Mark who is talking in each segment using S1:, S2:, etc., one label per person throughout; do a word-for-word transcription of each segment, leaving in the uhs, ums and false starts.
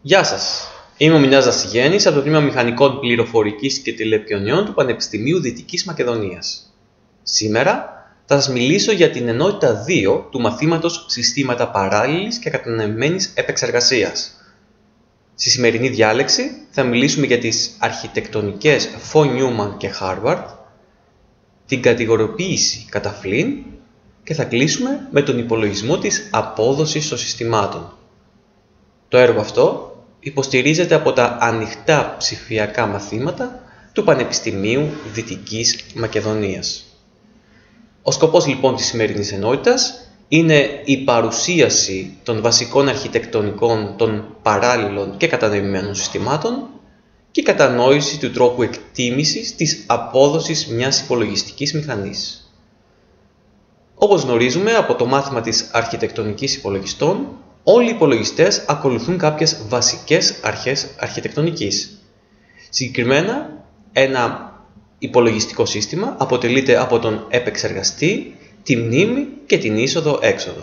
S1: Γεια σας, είμαι ο Μινάς Δασιγέννης από το Τμήμα Μηχανικών Πληροφορικής και Τηλεπικοινωνιών του Πανεπιστημίου Δυτικής Μακεδονίας. Σήμερα θα σας μιλήσω για την ενότητα δύο του μαθήματος Συστήματα Παράλληλης και Κατανεμμένης Επεξεργασίας. Στη σημερινή διάλεξη θα μιλήσουμε για τις αρχιτεκτονικές von Neumann και Harvard, την κατηγοριοποίηση κατά Flynn και θα κλείσουμε με τον υπολογισμό της απόδοσης των συστημάτων. Το έργο αυτό υποστηρίζεται από τα ανοιχτά ψηφιακά μαθήματα του Πανεπιστημίου Δυτικής Μακεδονίας. Ο σκοπός λοιπόν της σημερινής ενότητας είναι η παρουσίαση των βασικών αρχιτεκτονικών των παράλληλων και κατανεμημένων συστημάτων και η κατανόηση του τρόπου εκτίμησης της απόδοσης μιας υπολογιστικής μηχανής. Όπως γνωρίζουμε από το μάθημα της αρχιτεκτονικής υπολογιστών, όλοι οι υπολογιστές ακολουθούν κάποιες βασικές αρχές αρχιτεκτονικής. Συγκεκριμένα, ένα υπολογιστικό σύστημα αποτελείται από τον επεξεργαστή, τη μνήμη και την είσοδο-έξοδο.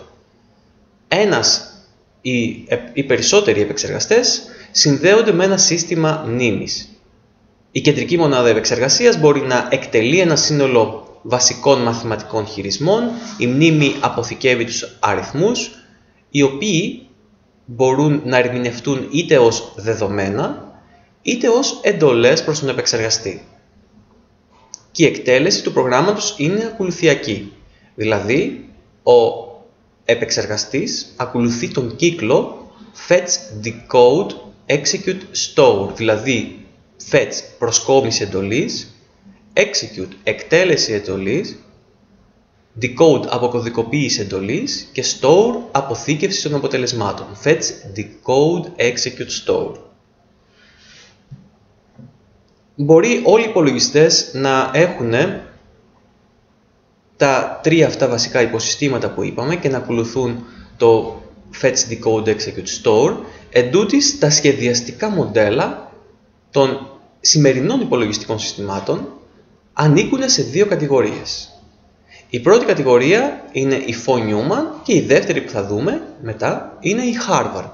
S1: Ένας ή οι περισσότεροι επεξεργαστές συνδέονται με ένα σύστημα μνήμης. Η κεντρική μονάδα επεξεργασίας μπορεί να εκτελεί ένα σύνολο βασικών μαθηματικών χειρισμών. Η μνήμη αποθηκεύει τους αριθμούς, οι οποίοι μπορούν να ερμηνευτούν είτε ως δεδομένα, είτε ως εντολές προς τον επεξεργαστή. Και η εκτέλεση του προγράμματος είναι ακολουθιακή, δηλαδή ο επεξεργαστής ακολουθεί τον κύκλο Fetch, Decode, Execute, Store, δηλαδή Fetch, προσκόμιση εντολής, Execute, εκτέλεση εντολής, Decode, αποκωδικοποίηση εντολής και Store, αποθήκευση των αποτελεσμάτων. Fetch, Decode, Execute, Store. Μπορεί όλοι οι υπολογιστές να έχουν τα τρία αυτά βασικά υποσυστήματα που είπαμε και να ακολουθούν το Fetch, Decode, Execute, Store. Εντούτοις, τα σχεδιαστικά μοντέλα των σημερινών υπολογιστικών συστημάτων ανήκουν σε δύο κατηγορίες. Η πρώτη κατηγορία είναι η von Neumann και η δεύτερη που θα δούμε μετά είναι η Harvard.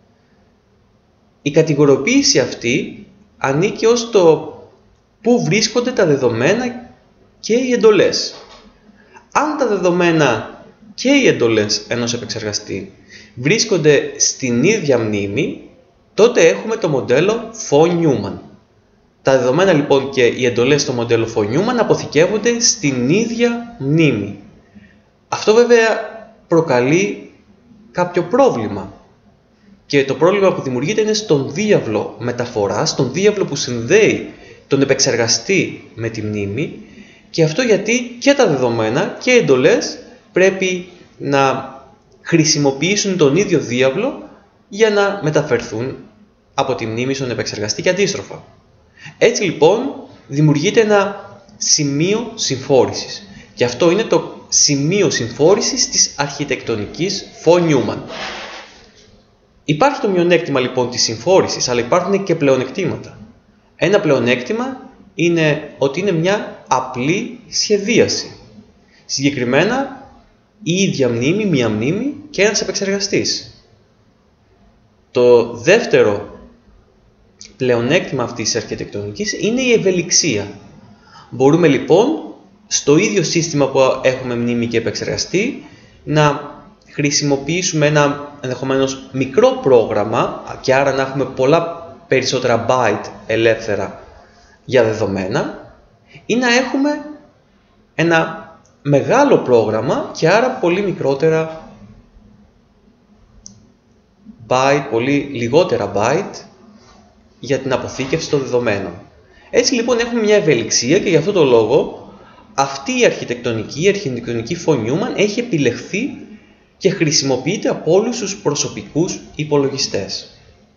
S1: Η κατηγοριοποίηση αυτή ανήκει ως το πού βρίσκονται τα δεδομένα και οι εντολές. Αν τα δεδομένα και οι εντολές ενός επεξεργαστή βρίσκονται στην ίδια μνήμη, τότε έχουμε το μοντέλο von Neumann. Τα δεδομένα λοιπόν και οι εντολές στο μοντέλο von Neumann αποθηκεύονται στην ίδια μνήμη. Αυτό βέβαια προκαλεί κάποιο πρόβλημα. Και το πρόβλημα που δημιουργείται είναι στον διάβλο μεταφοράς, στον διάβλο που συνδέει τον επεξεργαστή με τη μνήμη, και αυτό γιατί και τα δεδομένα και οι εντολές πρέπει να χρησιμοποιήσουν τον ίδιο διάβλο για να μεταφερθούν από τη μνήμη στον επεξεργαστή και αντίστροφα. Έτσι λοιπόν δημιουργείται ένα σημείο συμφόρησης και αυτό είναι το σημείο συμφόρησης της αρχιτεκτονικής von Neumann. Υπάρχει το μειονέκτημα λοιπόν της συμφόρησης, αλλά υπάρχουν και πλεονεκτήματα. Ένα πλεονέκτημα είναι ότι είναι μια απλή σχεδίαση. Συγκεκριμένα η ίδια μνήμη, μία μνήμη και ένας επεξεργαστής. Το δεύτερο πλεονέκτημα αυτής της αρχιτεκτονικής είναι η ευελιξία. Μπορούμε λοιπόν στο ίδιο σύστημα που έχουμε μνήμη και επεξεργαστή να χρησιμοποιήσουμε ένα ενδεχομένως μικρό πρόγραμμα και άρα να έχουμε πολλά περισσότερα byte ελεύθερα για δεδομένα, ή να έχουμε ένα μεγάλο πρόγραμμα και άρα πολύ μικρότερα byte, πολύ λιγότερα byte για την αποθήκευση των δεδομένων. Έτσι λοιπόν έχουμε μια ευελιξία και για αυτό το λόγο αυτή η αρχιτεκτονική, η αρχιτεκτονική von Neumann έχει επιλεχθεί και χρησιμοποιείται από όλους τους προσωπικούς υπολογιστές.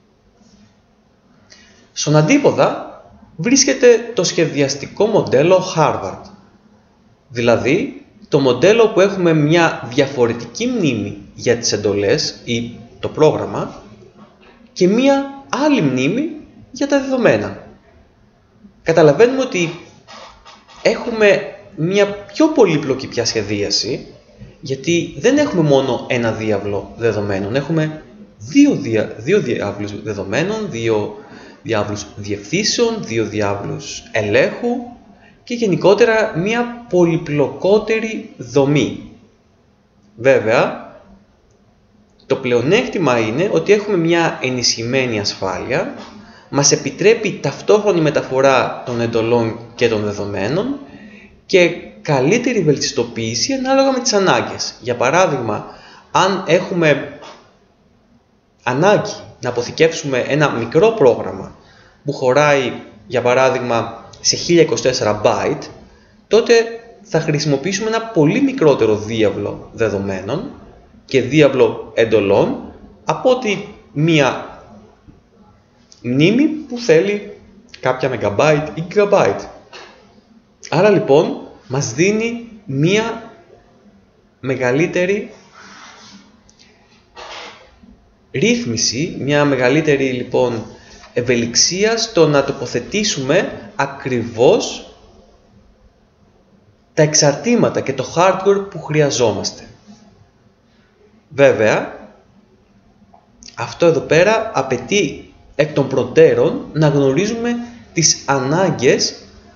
S1: Στον αντίποδα βρίσκεται το σχεδιαστικό μοντέλο Harvard, δηλαδή το μοντέλο που έχουμε μια διαφορετική μνήμη για τις εντολές ή το πρόγραμμα και μια άλλη μνήμη για τα δεδομένα. Καταλαβαίνουμε ότι έχουμε μια πιο πολύπλοκη πια σχεδίαση, γιατί δεν έχουμε μόνο ένα διάβλο δεδομένων, έχουμε δύο, δια, δύο διάβλους δεδομένων, δύο διάβλους διευθύνσεων, δύο διάβλους ελέγχου και γενικότερα μια πολυπλοκότερη δομή. Βέβαια, το πλεονέκτημα είναι ότι έχουμε μια ενισχυμένη ασφάλεια, μας επιτρέπει ταυτόχρονη μεταφορά των εντολών και των δεδομένων και καλύτερη βελτιστοποίηση ανάλογα με τις ανάγκες. Για παράδειγμα, αν έχουμε ανάγκη να αποθηκεύσουμε ένα μικρό πρόγραμμα που χωράει, για παράδειγμα, σε χίλια είκοσι τέσσερα byte, τότε θα χρησιμοποιήσουμε ένα πολύ μικρότερο διάβλο δεδομένων και διάβλο εντολών από ότι μία μνήμη που θέλει κάποια megabyte ή gigabyte. Άρα λοιπόν μας δίνει μία μεγαλύτερη ρύθμιση, μια μεγαλύτερη λοιπόν ευελιξία στο να τοποθετήσουμε ακριβώς τα εξαρτήματα και το hardware που χρειαζόμαστε. Βέβαια, αυτό εδώ πέρα απαιτεί εκ των προτέρων να γνωρίζουμε τις ανάγκες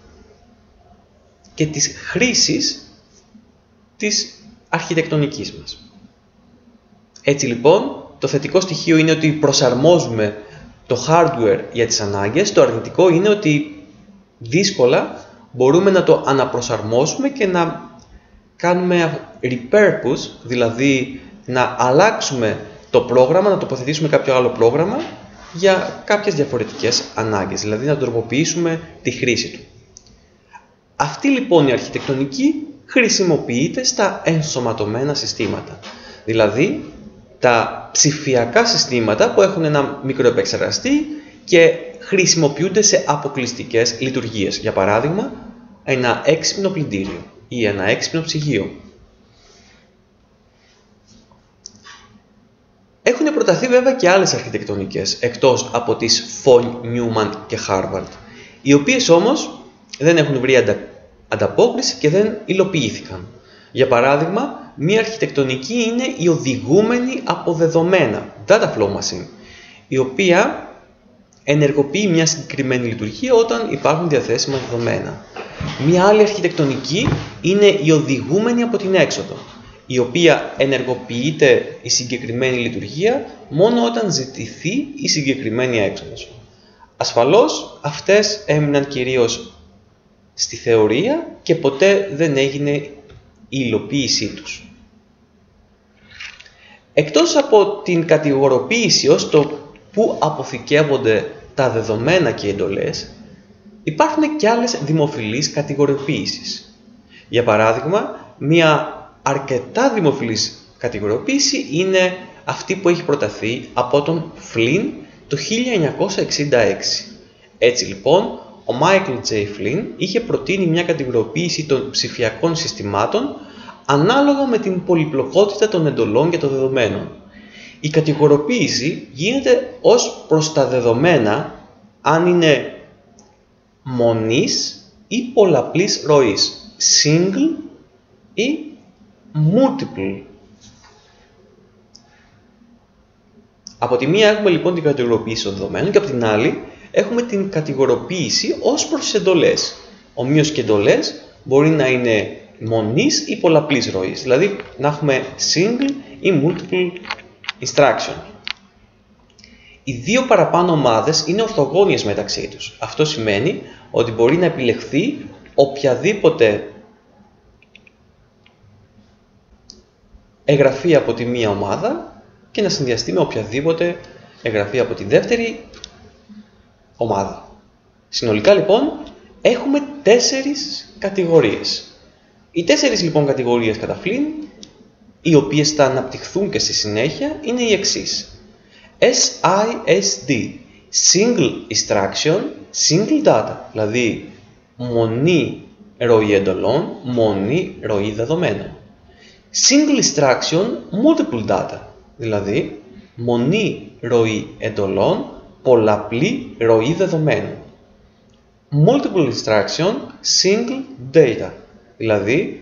S1: και τις χρήσεις της αρχιτεκτονικής μας. Έτσι λοιπόν, το θετικό στοιχείο είναι ότι προσαρμόζουμε το hardware για τις ανάγκες, το αρνητικό είναι ότι δύσκολα μπορούμε να το αναπροσαρμόσουμε και να κάνουμε repurpose, δηλαδή να αλλάξουμε το πρόγραμμα, να τοποθετήσουμε κάποιο άλλο πρόγραμμα για κάποιες διαφορετικές ανάγκες, δηλαδή να τροποποιήσουμε τη χρήση του. Αυτή λοιπόν η αρχιτεκτονική χρησιμοποιείται στα ενσωματωμένα συστήματα, δηλαδή τα ψηφιακά συστήματα που έχουν ένα μικροεπεξεργαστή και χρησιμοποιούνται σε αποκλειστικές λειτουργίες. Για παράδειγμα, ένα έξυπνο πλυντήριο ή ένα έξυπνο ψυγείο. Έχουν προταθεί βέβαια και άλλες αρχιτεκτονικές εκτός από τις Von Neumann και Harvard, οι οποίες όμως δεν έχουν βρει αντα... ανταπόκριση και δεν υλοποιήθηκαν. Για παράδειγμα, μία αρχιτεκτονική είναι η οδηγούμενη από δεδομένα, data flow machine, η οποία ενεργοποιεί μια συγκεκριμένη λειτουργία όταν υπάρχουν διαθέσιμα δεδομένα. Μία άλλη αρχιτεκτονική είναι η οδηγούμενη από την έξοδο, η οποία ενεργοποιείται η συγκεκριμένη λειτουργία μόνο όταν ζητηθεί η συγκεκριμένη έξοδος. Ασφαλώς, αυτές έμειναν κυρίως στη θεωρία και ποτέ δεν έγινε η υλοποίησή τους. Εκτός από την κατηγοροποίηση ως το πού αποθηκεύονται τα δεδομένα και οι εντολές, υπάρχουν και άλλες δημοφιλείς κατηγοροποίησεις. Για παράδειγμα, μια αρκετά δημοφιλής κατηγοροποίηση είναι αυτή που έχει προταθεί από τον Flynn το χίλια εννιακόσια εξήντα έξι. Έτσι λοιπόν, ο Michael τζέι. Flynn είχε προτείνει μια κατηγοροποίηση των ψηφιακών συστημάτων ανάλογα με την πολυπλοκότητα των εντολών και των δεδομένων. Η κατηγοροποίηση γίνεται ως προς τα δεδομένα αν είναι μονής ή πολλαπλής ροής, single ή multiple. Από τη μία έχουμε λοιπόν την κατηγοροποίηση των δεδομένων και από την άλλη έχουμε την κατηγοροποίηση ως προς τις εντολές. Ομοίως και εντολές μπορεί να είναι μονής ή πολλαπλής ροής, δηλαδή να έχουμε single ή multiple instruction. Οι δύο παραπάνω ομάδες είναι ορθογώνιες μεταξύ τους. Αυτό σημαίνει ότι μπορεί να επιλεχθεί οποιαδήποτε εγγραφή από τη μία ομάδα και να συνδυαστεί με οποιαδήποτε εγγραφή από τη δεύτερη ομάδα. Συνολικά λοιπόν έχουμε τέσσερις κατηγορίες. Οι τέσσερις λοιπόν κατηγορίες κατά Flynn, οι οποίες θα αναπτυχθούν και στη συνέχεια, είναι οι εξής. ες άι ες ντι, Single Instruction, Single Data, δηλαδή μονή ροή εντολών, μονή ροή δεδομένων. Single Instruction, Multiple Data, δηλαδή μονή ροή εντολών, πολλαπλή ροή δεδομένων. Multiple Instruction, Single Data, δηλαδή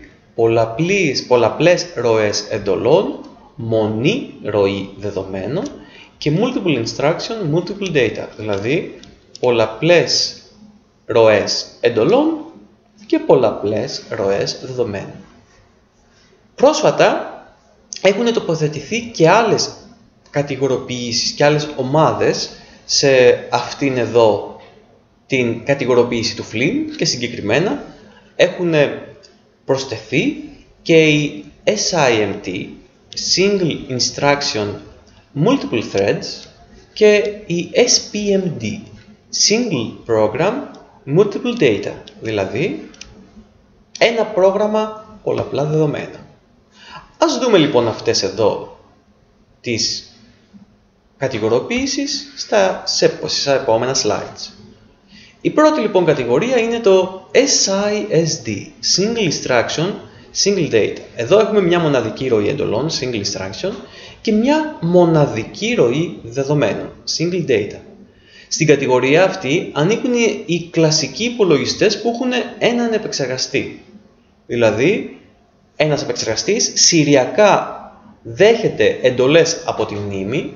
S1: πολλαπλές, πολλαπλές ροές εντολών, μονή ροή δεδομένων και multiple instruction, multiple data, δηλαδή πολλαπλές ροές εντολών και πολλαπλές ροές δεδομένων. Πρόσφατα έχουν τοποθετηθεί και άλλες κατηγοροποιήσεις και άλλες ομάδες σε αυτήν εδώ την κατηγοροποίηση του Flynn και συγκεκριμένα έχουν προσθεθεί και η S I M T, Single Instruction Multiple Threads, και η S P M D, Single Program Multiple Data, δηλαδή ένα πρόγραμμα πολλαπλά δεδομένα. Ας δούμε λοιπόν αυτές εδώ τις κατηγοροποίησεις στα, στα επόμενα slides. Η πρώτη λοιπόν κατηγορία είναι το S I S D, Single Instruction, Single Data. Εδώ έχουμε μια μοναδική ροή εντολών, Single Instruction, και μια μοναδική ροή δεδομένων, Single Data. Στην κατηγορία αυτή ανήκουν οι κλασικοί υπολογιστές που έχουν έναν επεξεργαστή. Δηλαδή, ένας επεξεργαστής σηριακά δέχεται εντολές από τη μνήμη,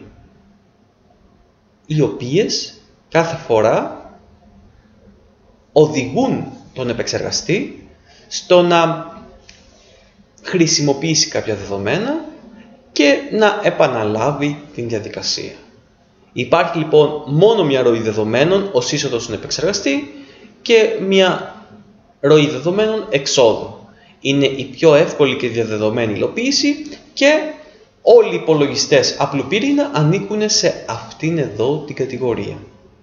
S1: οι οποίες κάθε φορά οδηγούν τον επεξεργαστή στο να χρησιμοποιήσει κάποια δεδομένα και να επαναλάβει την διαδικασία. Υπάρχει λοιπόν μόνο μια ροή δεδομένων ως είσοδος στον επεξεργαστή και μια ροή δεδομένων εξόδου. Είναι η πιο εύκολη και διαδεδομένη υλοποίηση και όλοι οι υπολογιστές απλού πυρήνα ανήκουν σε αυτήν εδώ την κατηγορία.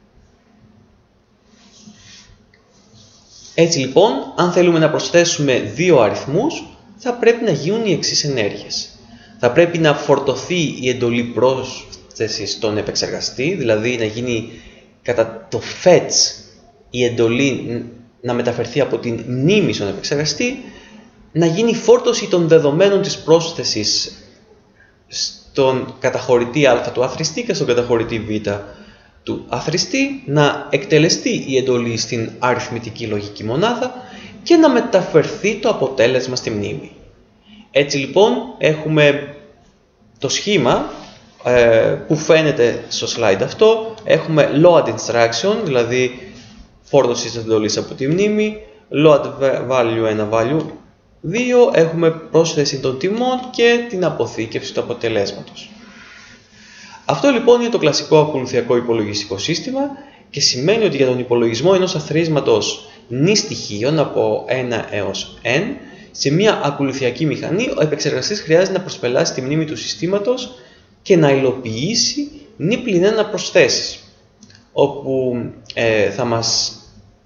S1: Έτσι λοιπόν, αν θέλουμε να προσθέσουμε δύο αριθμούς, θα πρέπει να γίνουν οι εξής ενέργειες. Θα πρέπει να φορτωθεί η εντολή πρόσθεσης στον επεξεργαστή, δηλαδή να γίνει κατά το fetch η εντολή να μεταφερθεί από την μνήμη στον επεξεργαστή, να γίνει φόρτωση των δεδομένων της πρόσθεσης στον καταχωρητή α του αθροιστή και στον καταχωρητή β του αθροιστή, να εκτελεστεί η εντολή στην αριθμητική λογική μονάδα και να μεταφερθεί το αποτέλεσμα στη μνήμη. Έτσι λοιπόν έχουμε το σχήμα ε, που φαίνεται στο slide αυτό. Έχουμε load instruction, δηλαδή φόρτωση της εντολής από τη μνήμη, load value ένα, value δύο, έχουμε πρόσθεση των τιμών και την αποθήκευση του αποτελέσματος. Αυτό λοιπόν είναι το κλασικό ακολουθιακό υπολογιστικό σύστημα και σημαίνει ότι για τον υπολογισμό ενός αθροίσματος νη στοιχείων από ένα έως n σε μια ακολουθιακή μηχανή, ο επεξεργαστής χρειάζεται να προσπελάσει τη μνήμη του συστήματος και να υλοποιήσει νη πλην ένα προσθέσεις, όπου ε, θα, μας,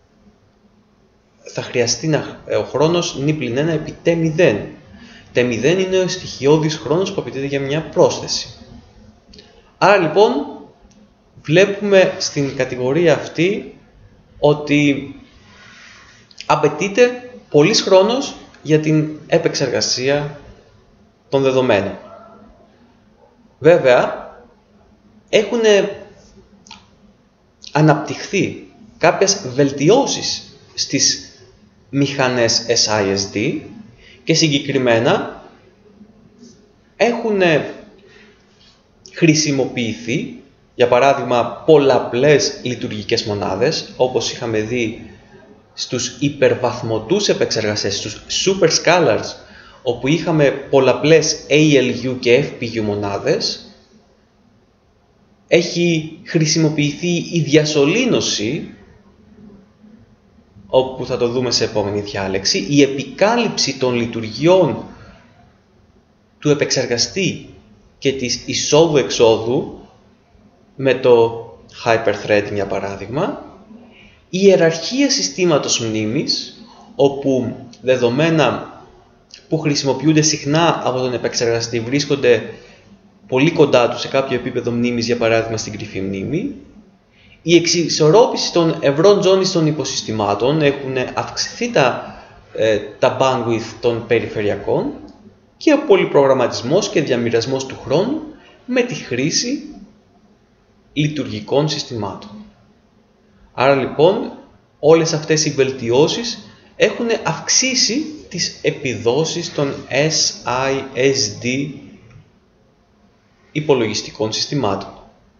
S1: θα χρειαστεί να, ε, ο χρόνος νη πλην ένα επί τ μηδέν. τ μηδέν είναι ο στοιχειώδης χρόνος που απαιτείται για μια πρόσθεση. Άρα λοιπόν βλέπουμε στην κατηγορία αυτή ότι απαιτείται πολύς χρόνος για την επεξεργασία των δεδομένων. Βέβαια, έχουν αναπτυχθεί κάποιες βελτιώσεις στις μηχανές S I S D και συγκεκριμένα έχουν χρησιμοποιηθεί, για παράδειγμα, πολλαπλές λειτουργικές μονάδες, όπως είχαμε δει στους υπερβαθμωτούς επεξεργαστές, στους super scalars, όπου είχαμε πολλαπλές A L U και F P U μονάδες. Έχει χρησιμοποιηθεί η διασωλήνωση, όπου θα το δούμε σε επόμενη διάλεξη, η επικάλυψη των λειτουργιών του επεξεργαστή και της εισόδου-εξόδου με το hyperthreading, για παράδειγμα, η ιεραρχία συστήματος μνήμης, όπου δεδομένα που χρησιμοποιούνται συχνά από τον επεξεργαστή βρίσκονται πολύ κοντά του σε κάποιο επίπεδο μνήμης, για παράδειγμα στην κρυφή μνήμη, η εξισορρόπηση των ευρών ζώνης των υποσυστημάτων, έχουν αυξηθεί τα, ε, τα bandwidth των περιφερειακών και ο πολυπρογραμματισμός και διαμοιρασμός του χρόνου με τη χρήση λειτουργικών συστημάτων. Άρα λοιπόν όλες αυτές οι βελτιώσεις έχουν αυξήσει τις επιδόσεις των S I S D υπολογιστικών συστημάτων.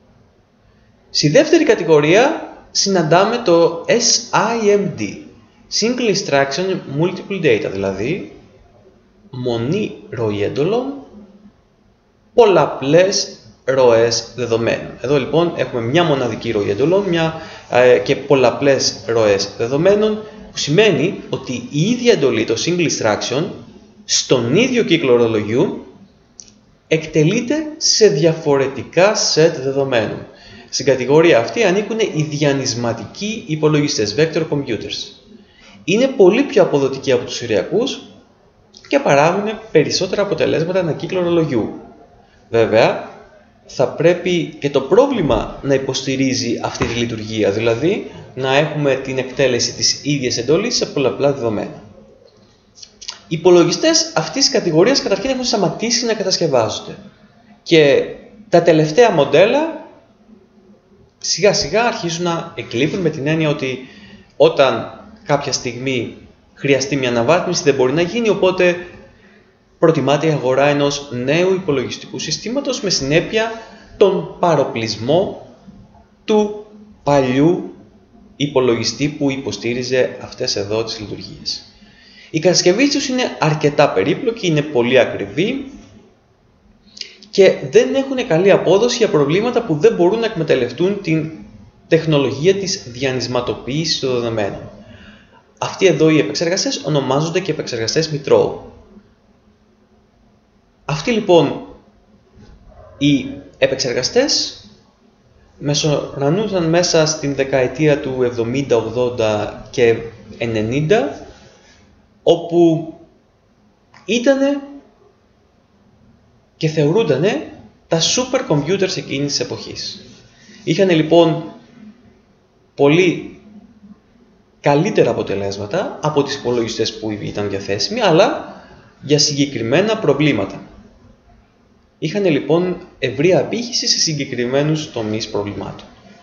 S1: Στη δεύτερη κατηγορία συναντάμε το ες άι εμ ντι, Single Instruction Multiple Data, δηλαδή μονή ροή έντολων, πολλαπλές ροές δεδομένων. Εδώ λοιπόν έχουμε μια μοναδική ροή έντολων μια, ε, και πολλαπλές ροές δεδομένων, που σημαίνει ότι η ίδια εντολή, το Single Instruction, στον ίδιο κύκλο ορολογιού εκτελείται σε διαφορετικά σετ δεδομένων. Στην κατηγορία αυτή ανήκουν οι διανυσματικοί υπολογιστές, vector computers. Είναι πολύ πιο αποδοτικοί από τους συριακούς και παράγουν περισσότερα αποτελέσματα ανά κύκλο ορολογιού. Βέβαια, θα πρέπει και το πρόβλημα να υποστηρίζει αυτή τη λειτουργία, δηλαδή να έχουμε την εκτέλεση της ίδιας εντολής σε πολλαπλά δεδομένα. Οι υπολογιστές αυτής της κατηγορίας καταρχήν έχουν σταματήσει να κατασκευάζονται και τα τελευταία μοντέλα σιγά σιγά αρχίζουν να εκλείπουν, με την έννοια ότι όταν κάποια στιγμή χρειαστεί μια αναβάθμιση δεν μπορεί να γίνει, οπότε προτιμάται η αγορά ενός νέου υπολογιστικού συστήματος με συνέπεια τον παροπλισμό του παλιού υπολογιστή που υποστήριζε αυτές εδώ τις λειτουργίες. Η κατασκευή τους είναι αρκετά περίπλοκη, είναι πολύ ακριβή και δεν έχουν καλή απόδοση για προβλήματα που δεν μπορούν να εκμεταλλευτούν την τεχνολογία της διανυσματοποίησης των δεδομένων. Αυτοί εδώ οι επεξεργαστές ονομάζονται και επεξεργαστές Μητρώου. Αυτοί λοιπόν οι επεξεργαστές μεσορανούσαν μέσα στην δεκαετία του εβδομήντα, ογδόντα και ενενήντα, όπου ήτανε και θεωρούντανε τα super computers εκείνης της εποχής. Είχαν λοιπόν πολύ καλύτερα αποτελέσματα από τις υπολογιστές που ήταν διαθέσιμοι, αλλά για συγκεκριμένα προβλήματα. Είχαν λοιπόν ευρεία απήχηση σε συγκεκριμένους τομείς προβλημάτων.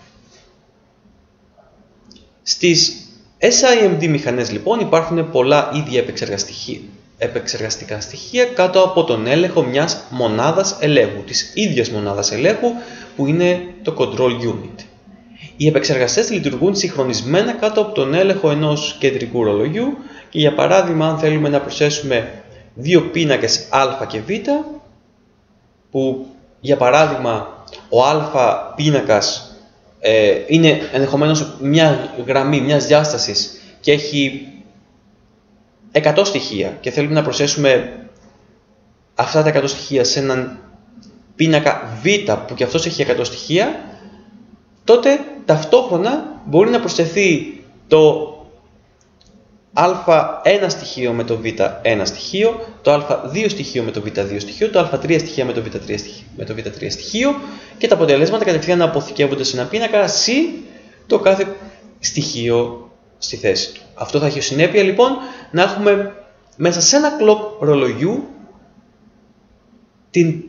S1: Στις ες άι εμ ντι μηχανές λοιπόν υπάρχουν πολλά ίδια επεξεργαστικά στοιχεία κάτω από τον έλεγχο μιας μονάδας ελέγχου, της ίδιας μονάδας ελέγχου που είναι το control unit. Οι επεξεργαστές λειτουργούν συγχρονισμένα κάτω από τον έλεγχο ενός κεντρικού ρολογιού και για παράδειγμα αν θέλουμε να προσθέσουμε δύο πίνακες α και β, που για παράδειγμα ο α πίνακας ε, είναι ενδεχομένως μια γραμμή μιας διάστασης και έχει εκατό στοιχεία και θέλουμε να προσθέσουμε αυτά τα εκατό στοιχεία σε έναν πίνακα β που και αυτός έχει εκατό στοιχεία, τότε ταυτόχρονα μπορεί να προσθεθεί το α ένα στοιχείο με το β ένα στοιχείο, το α δύο στοιχείο με το β δύο στοιχείο, το α τρία στοιχείο με το β τρία στοιχείο, με το β τρία στοιχείο και τα αποτελέσματα κατευθείαν να αποθηκεύονται σε ένα πίνακα C το κάθε στοιχείο στη θέση του. Αυτό θα έχει ως συνέπεια λοιπόν να έχουμε μέσα σε ένα clock ρολογιού την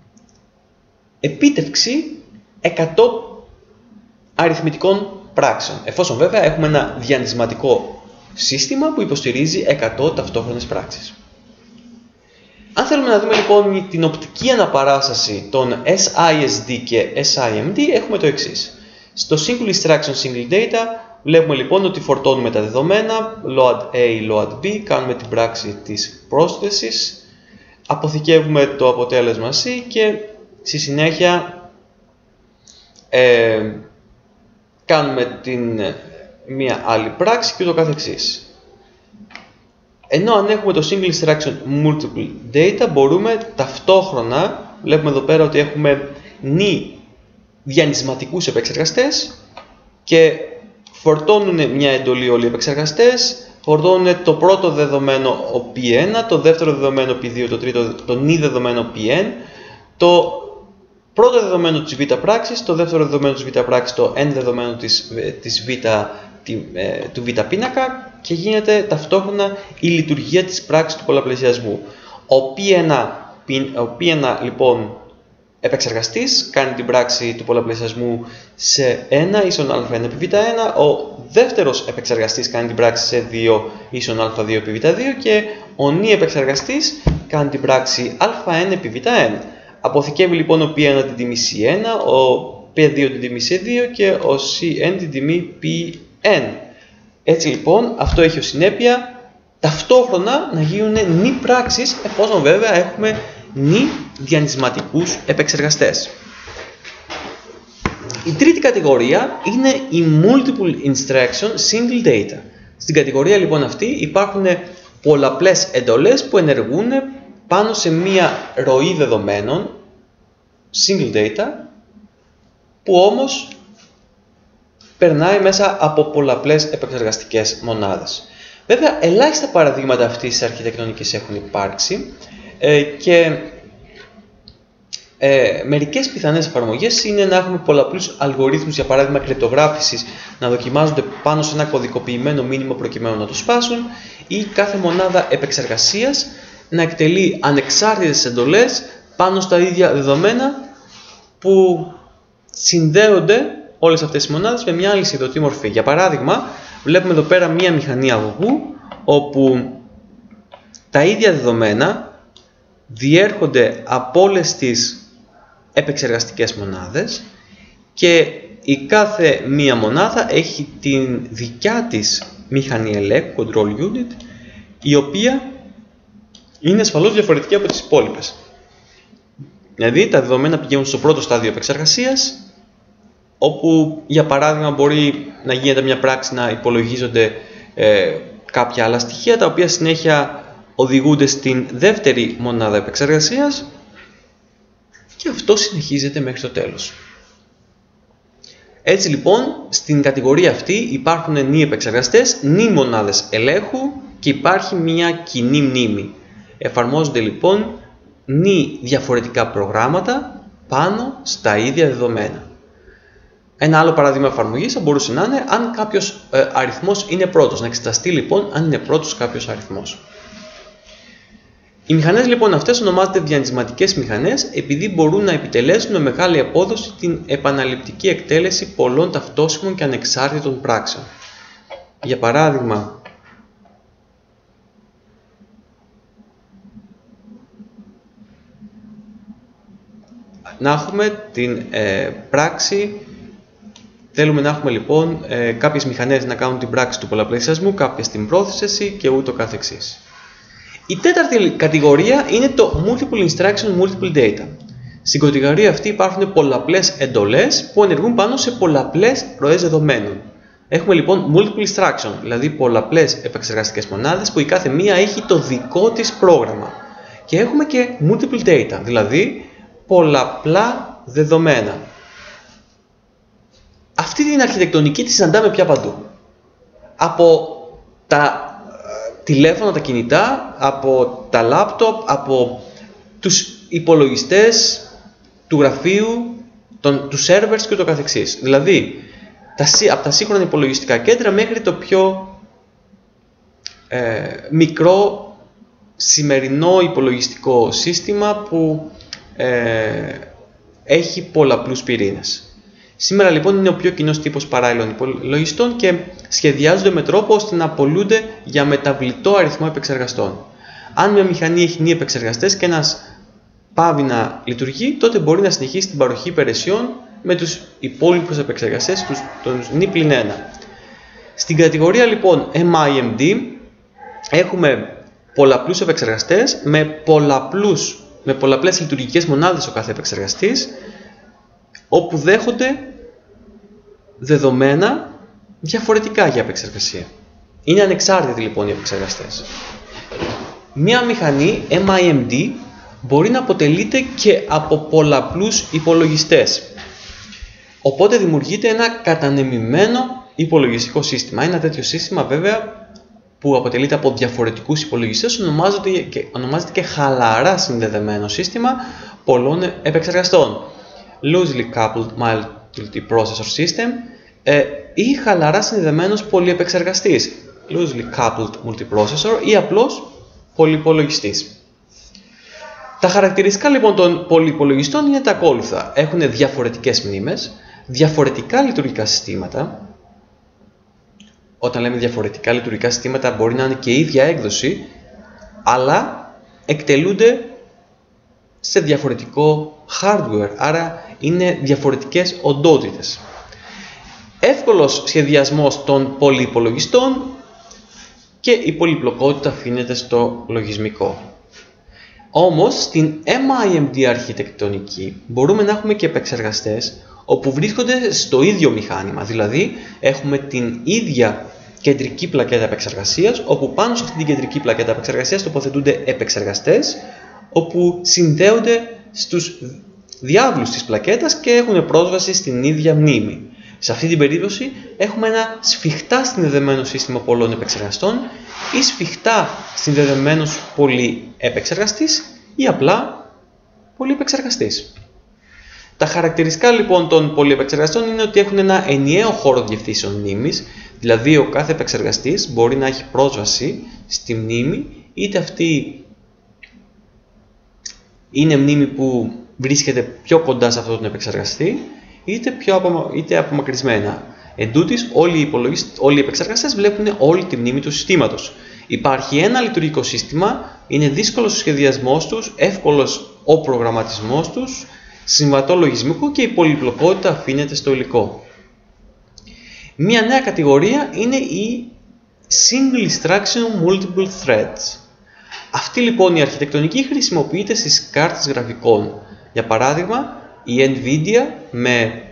S1: επίτευξη εκατό αριθμητικών πράξεων, εφόσον βέβαια έχουμε ένα διανυσματικό σύστημα που υποστηρίζει εκατό ταυτόχρονες πράξεις. Αν θέλουμε να δούμε λοιπόν την οπτική αναπαράσταση των ες άι ες ντι και ες άι εμ ντι, έχουμε το εξής. Στο Single Instruction Single Data βλέπουμε λοιπόν ότι φορτώνουμε τα δεδομένα, load A, load B, κάνουμε την πράξη της πρόσθεσης, αποθηκεύουμε το αποτέλεσμα C και στη συνέχεια ε, κάνουμε την μία άλλη πράξη και ούτω καθεξής. Ενώ αν έχουμε το Single Instruction Multiple Data μπορούμε ταυτόχρονα, βλέπουμε εδώ πέρα ότι έχουμε νη διανυσματικούς επεξεργαστές και φορτώνουν μια εντολή όλοι οι επεξεργαστές, φορτώνουν το πρώτο δεδομένο ο πι ένα, το δεύτερο δεδομένο πι δύο, το τρίτο το νη δεδομένο πι εν, το πρώτο δεδομένο της β πράξης, το δεύτερο δεδομένο της β πράξης, το n δεδομένο της, της β, τη, ε, του β πίνακα και γίνεται ταυτόχρονα η λειτουργία της πράξης του πολλαπλασιασμού. Ο πι ένα, ο πι ένα λοιπόν επεξεργαστής κάνει την πράξη του πολλαπλασιασμού σε ένα ίσον α ένα επί β ένα, ο δεύτερος επεξεργαστής κάνει την πράξη σε δύο ίσον α δύο επί β δύο και ο νη επεξεργαστής κάνει την πράξη α ένα επί β ένα. Αποθηκεύει λοιπόν ο πι ένα την τιμή σι ένα, ο πι δύο την τιμή σι δύο και ο σι εν την τιμή πι εν. Έτσι λοιπόν αυτό έχει ως συνέπεια ταυτόχρονα να γίνουν νη πράξεις, εφόσον βέβαια έχουμε νη διανυσματικούς επεξεργαστές. Η τρίτη κατηγορία είναι η Multiple Instruction Single Data. Στην κατηγορία λοιπόν αυτή υπάρχουν πολλαπλές εντολές που ενεργούν πάνω σε μία ροή δεδομένων, single data, που όμως περνάει μέσα από πολλαπλές επεξεργαστικές μονάδες. Βέβαια, ελάχιστα παραδείγματα αυτής της αρχιτεκτονικής έχουν υπάρξει ε, και ε, μερικές πιθανές εφαρμογές είναι να έχουμε πολλαπλούς αλγορίθμους, για παράδειγμα κρυπτογράφησης, να δοκιμάζονται πάνω σε ένα κωδικοποιημένο μήνυμα προκειμένου να το σπάσουν, ή κάθε μονάδα επεξεργασίας να εκτελεί ανεξάρτητες εντολές πάνω στα ίδια δεδομένα που συνδέονται όλες αυτές οι μονάδες με μια αλυσιδωτή μορφή. Για παράδειγμα, βλέπουμε εδώ πέρα μια μηχανή αγωγού όπου τα ίδια δεδομένα διέρχονται από όλες τις επεξεργαστικές μονάδες και η κάθε μία μονάδα έχει την δικιά της μηχανή ελέγχου, control unit, η οποία είναι ασφαλώς διαφορετική από τις υπόλοιπες. Δηλαδή, τα δεδομένα πηγαίνουν στο πρώτο στάδιο επεξεργασίας, όπου για παράδειγμα μπορεί να γίνεται μια πράξη να υπολογίζονται ε, κάποια άλλα στοιχεία, τα οποία συνέχεια οδηγούνται στην δεύτερη μονάδα επεξεργασίας και αυτό συνεχίζεται μέχρι το τέλος. Έτσι λοιπόν, στην κατηγορία αυτή υπάρχουν νη επεξεργαστές, νη μονάδες ελέγχου και υπάρχει μια κοινή μνήμη. Εφαρμόζονται λοιπόν νη διαφορετικά προγράμματα πάνω στα ίδια δεδομένα. Ένα άλλο παράδειγμα εφαρμογής θα μπορούσε να είναι αν κάποιος ε, αριθμός είναι πρώτος. Να εξεταστεί λοιπόν αν είναι πρώτος κάποιος αριθμός. Οι μηχανές λοιπόν αυτές ονομάζονται διανυσματικές μηχανές επειδή μπορούν να επιτελέσουν με μεγάλη απόδοση την επαναληπτική εκτέλεση πολλών ταυτόσιμων και ανεξάρτητων πράξεων. Για παράδειγμα, να έχουμε την ε, πράξη, θέλουμε να έχουμε λοιπόν ε, κάποιες μηχανές να κάνουν την πράξη του πολλαπλασιασμού, κάποιες την πρόθεση και ούτω καθεξής. Η τέταρτη κατηγορία είναι το Multiple Instruction Multiple Data. Στην κατηγορία αυτή υπάρχουν πολλαπλές εντολές που ενεργούν πάνω σε πολλαπλές ροές δεδομένων. Έχουμε λοιπόν Multiple Instruction, δηλαδή πολλαπλές επεξεργαστικές μονάδες που η κάθε μία έχει το δικό της πρόγραμμα. Και έχουμε και Multiple Data, δηλαδή πολλαπλά δεδομένα. Αυτή την αρχιτεκτονική τη συναντάμε πια παντού. Από τα τηλέφωνα, τα κινητά, από τα λάπτοπ, από τους υπολογιστές του γραφείου, τον, τους servers και το καθεξής. Δηλαδή, τα, από τα σύγχρονα υπολογιστικά κέντρα μέχρι το πιο ε, μικρό σημερινό υπολογιστικό σύστημα που ε, έχει πολλαπλούς πυρήνες. Σήμερα λοιπόν είναι ο πιο κοινός τύπος παράλληλων υπολογιστών και σχεδιάζονται με τρόπο ώστε να απολούνται για μεταβλητό αριθμό επεξεργαστών. Αν μια μηχανή έχει νη επεξεργαστές και ένας πάβει να λειτουργεί, τότε μπορεί να συνεχίσει την παροχή υπηρεσιών με τους υπόλοιπους επεξεργαστές, τους, τους νη πλην ένα. Στην κατηγορία λοιπόν εμ άι εμ ντι έχουμε πολλαπλούς επεξεργαστές με, πολλαπλούς, με πολλαπλές λειτουργικές μονάδες ο κάθε επεξεργαστής, όπου δέχονται δεδομένα διαφορετικά για επεξεργασία. Είναι ανεξάρτητοι λοιπόν οι επεξεργαστές. Μία μηχανή εμ άι εμ ντι μπορεί να αποτελείται και από πολλαπλούς υπολογιστές. Οπότε δημιουργείται ένα κατανεμημένο υπολογιστικό σύστημα. Ένα τέτοιο σύστημα βέβαια που αποτελείται από διαφορετικούς υπολογιστές ονομάζεται και, ονομάζεται και χαλαρά συνδεδεμένο σύστημα πολλών επεξεργαστών. Loosely coupled multi-processor system ε, ή χαλαρά συνδεδεμένος πολυεπεξεργαστής, loosely coupled multiprocessor ή απλώς πολυυπολογιστής. Τα χαρακτηριστικά λοιπόν των πολυυπολογιστών είναι τα ακόλουθα. Έχουν διαφορετικές μνήμες, διαφορετικά λειτουργικά συστήματα. Όταν λέμε διαφορετικά λειτουργικά συστήματα μπορεί να είναι και η ίδια έκδοση, αλλά εκτελούνται σε διαφορετικό hardware, άρα είναι διαφορετικές οντότητες. Εύκολος σχεδιασμός των πολυυπολογιστών και η πολυπλοκότητα αφήνεται στο λογισμικό. Όμως, στην εμ άι εμ ντι αρχιτεκτονική μπορούμε να έχουμε και επεξεργαστές όπου βρίσκονται στο ίδιο μηχάνημα, δηλαδή έχουμε την ίδια κεντρική πλακέτα επεξεργασίας, όπου πάνω σε αυτή την κεντρική πλακέτα επεξεργασίας τοποθετούνται επεξεργαστές, όπου συνδέονται στους διάβλους της πλακέτας και έχουν πρόσβαση στην ίδια μνήμη. Σε αυτή την περίπτωση έχουμε ένα σφιχτά συνδεδεμένο σύστημα πολλών επεξεργαστών ή σφιχτά συνδεδεμένος πολυεπεξεργαστής ή απλά πολυεπεξεργαστής. Τα χαρακτηριστικά λοιπόν των πολυεπεξεργαστών είναι ότι έχουν ένα ενιαίο χώρο διευθύνσεων μνήμης, δηλαδή ο κάθε επεξεργαστής μπορεί να έχει πρόσβαση στη μνήμη, είτε αυτή είναι μνήμη που βρίσκεται πιο κοντά σε αυτόν τον επεξεργαστή, είτε, πιο απομα... είτε απομακρυσμένα. Εν τούτης, όλοι οι, υπολογιστ... όλοι οι επεξεργαστές βλέπουν όλη τη μνήμη του συστήματος. Υπάρχει ένα λειτουργικό σύστημα, είναι δύσκολος ο σχεδιασμός τους, εύκολος ο προγραμματισμός τους, συμβατό λογισμικό και η πολυπλοκότητα αφήνεται στο υλικό. Μία νέα κατηγορία είναι η Single Instruction Multiple Threads. Αυτή λοιπόν η αρχιτεκτονική χρησιμοποιείται στις κάρτες γραφικών. Για παράδειγμα, η Nvidia με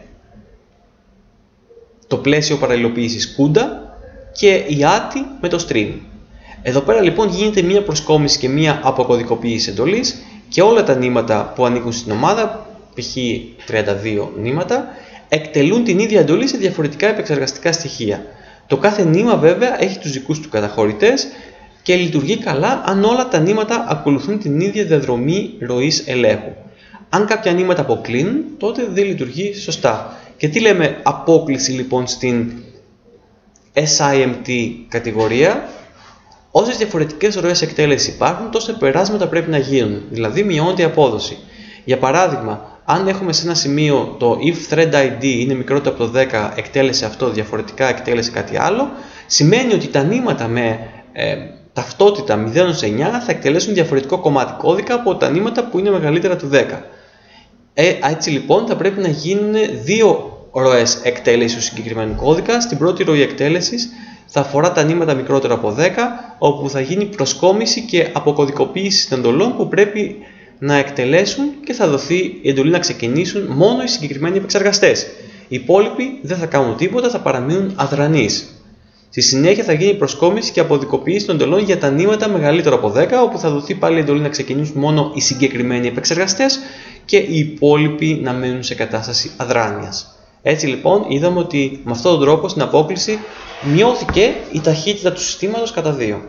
S1: το πλαίσιο παραλληλοποίησης CUDA και η έι τι με το Stream. Εδώ πέρα λοιπόν γίνεται μία προσκόμιση και μία αποκωδικοποίηση εντολής και όλα τα νήματα που ανήκουν στην ομάδα, π.χ. τριάντα δύο νήματα, εκτελούν την ίδια εντολή σε διαφορετικά επεξεργαστικά στοιχεία. Το κάθε νήμα βέβαια έχει τους δικούς του καταχωρητές και λειτουργεί καλά αν όλα τα νήματα ακολουθούν την ίδια διαδρομή ροής ελέγχου. Αν κάποια νήματα αποκλίνουν, τότε δεν λειτουργεί σωστά. Και τι λέμε απόκληση λοιπόν στην ες άι εμ τι κατηγορία? Όσες διαφορετικές ροές εκτέλεσης υπάρχουν, τόσα περάσματα πρέπει να γίνουν, δηλαδή μειώνεται η απόδοση. Για παράδειγμα, αν έχουμε σε ένα σημείο το if thread άι ντι είναι μικρότερο από το δέκα, εκτέλεσε αυτό, διαφορετικά εκτέλεσε κάτι άλλο, σημαίνει ότι τα νήματα με ε, ταυτότητα μηδέν έως εννιά θα εκτελέσουν διαφορετικό κομμάτι κώδικα από τα νήματα που είναι μεγαλύτερα του δέκα. Ε, έτσι λοιπόν θα πρέπει να γίνουν δύο ροές εκτέλεσης του συγκεκριμένου κώδικα. Στην πρώτη ροή εκτέλεσης θα αφορά τα νήματα μικρότερα από δέκα, όπου θα γίνει προσκόμιση και αποκωδικοποίηση των εντολών που πρέπει να εκτελέσουν και θα δοθεί η εντολή να ξεκινήσουν μόνο οι συγκεκριμένοι επεξεργαστές. Οι υπόλοιποι δεν θα κάνουν τίποτα, θα παραμείνουν αδρανείς. Στη συνέχεια θα γίνει προσκόμιση και αποκωδικοποίηση των εντολών για τα νήματα μεγαλύτερα από δέκα, όπου θα δοθεί πάλι η εντολή να ξεκινήσουν μόνο οι συγκεκριμένοι επεξεργαστές και οι υπόλοιποι να μείνουν σε κατάσταση αδράνειας. Έτσι λοιπόν είδαμε ότι με αυτόν τον τρόπο στην απόκληση μειώθηκε η ταχύτητα του συστήματος κατά δύο.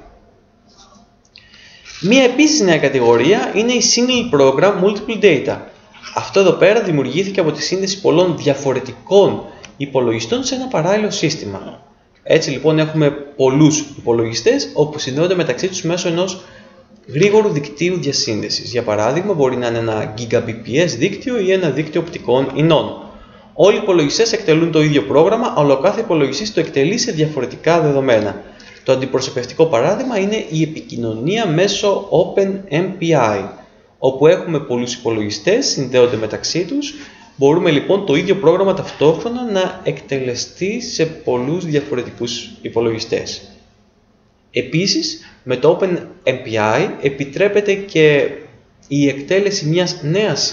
S1: Μία επίσης νέα κατηγορία είναι η Single Program Multiple Data. Αυτό εδώ πέρα δημιουργήθηκε από τη σύνδεση πολλών διαφορετικών υπολογιστών σε ένα παράλληλο σύστημα. Έτσι λοιπόν έχουμε πολλούς υπολογιστές όπου συνδέονται μεταξύ τους μέσω ενός γρήγορου δικτύου διασύνδεσης. Για παράδειγμα, μπορεί να είναι ένα Gigabps δίκτυο ή ένα δίκτυο οπτικών ινών. Όλοι οι υπολογιστές εκτελούν το ίδιο πρόγραμμα, αλλά ο κάθε υπολογιστής το εκτελεί σε διαφορετικά δεδομένα. Το αντιπροσωπευτικό παράδειγμα είναι η επικοινωνία μέσω OpenMPI, όπου έχουμε πολλούς υπολογιστές, συνδέονται μεταξύ τους. Μπορούμε λοιπόν το ίδιο πρόγραμμα ταυτόχρονα να εκτελεστεί σε πολλούς διαφορετικούς υπολογιστές. Επίσης, με το OpenMPI επιτρέπεται και η εκτέλεση μιας νέας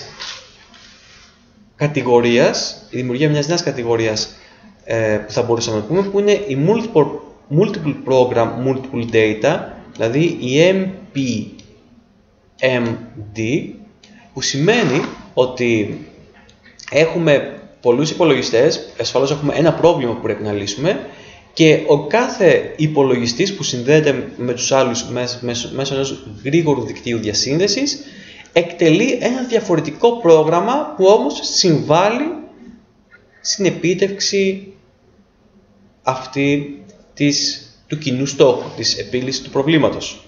S1: κατηγορίας, η δημιουργία μιας νέας κατηγορίας ε, που θα μπορούσαμε να πούμε, που είναι η Multiple, multiple Program Multiple Data, δηλαδή η εμ πι εμ ντι, που σημαίνει ότι έχουμε πολλούς υπολογιστές, ασφαλώς έχουμε ένα πρόβλημα που πρέπει να λύσουμε και ο κάθε υπολογιστής που συνδέεται με τους άλλους μέσω, μέσω ενός γρήγορου δικτύου διασύνδεσης εκτελεί ένα διαφορετικό πρόγραμμα που όμως συμβάλλει στην επίτευξη αυτή της, του κοινού στόχου, της επίλυσης του προβλήματος.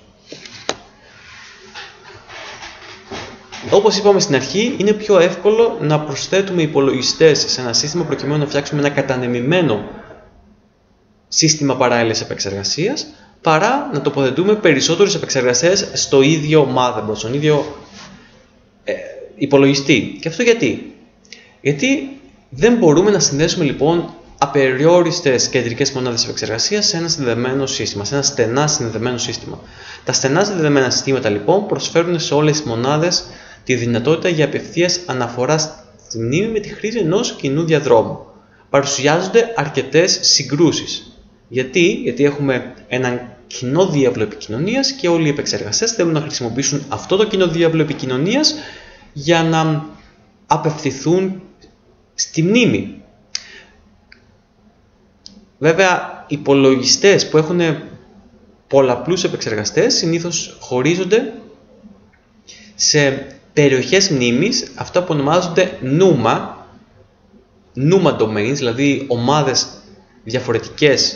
S1: Όπως είπαμε στην αρχή, είναι πιο εύκολο να προσθέτουμε υπολογιστές σε ένα σύστημα προκειμένου να φτιάξουμε ένα κατανεμημένο σύστημα παράλληλης επεξεργασίας, παρά να τοποθετούμε περισσότερους επεξεργαστές στο ίδιο motherboard, στον ίδιο ε, υπολογιστή. Και αυτό γιατί? Γιατί δεν μπορούμε να συνδέσουμε λοιπόν απεριόριστες κεντρικές μονάδες επεξεργασίας σε ένα συνδεδεμένο σύστημα, σε ένα στενά συνδεδεμένο σύστημα. Τα στενά συνδεδεμένα συστήματα λοιπόν προσφέρουν σε όλες τις μονάδες τη δυνατότητα για απευθείας αναφορά στη μνήμη με τη χρήση ενός κοινού διαδρόμου. Παρουσιάζονται αρκετές συγκρούσεις. Γιατί? Γιατί έχουμε έναν κοινό διάβλο επικοινωνίας και όλοι οι επεξεργαστές θέλουν να χρησιμοποιήσουν αυτό το κοινό διάβλο επικοινωνίας για να απευθυνθούν στη μνήμη. Βέβαια, υπολογιστές που έχουν πολλαπλούς επεξεργαστές συνήθως χωρίζονται σε περιοχές μνήμης, αυτά που ονομάζονται νούμα, νούμα domains, δηλαδή ομάδες διαφορετικές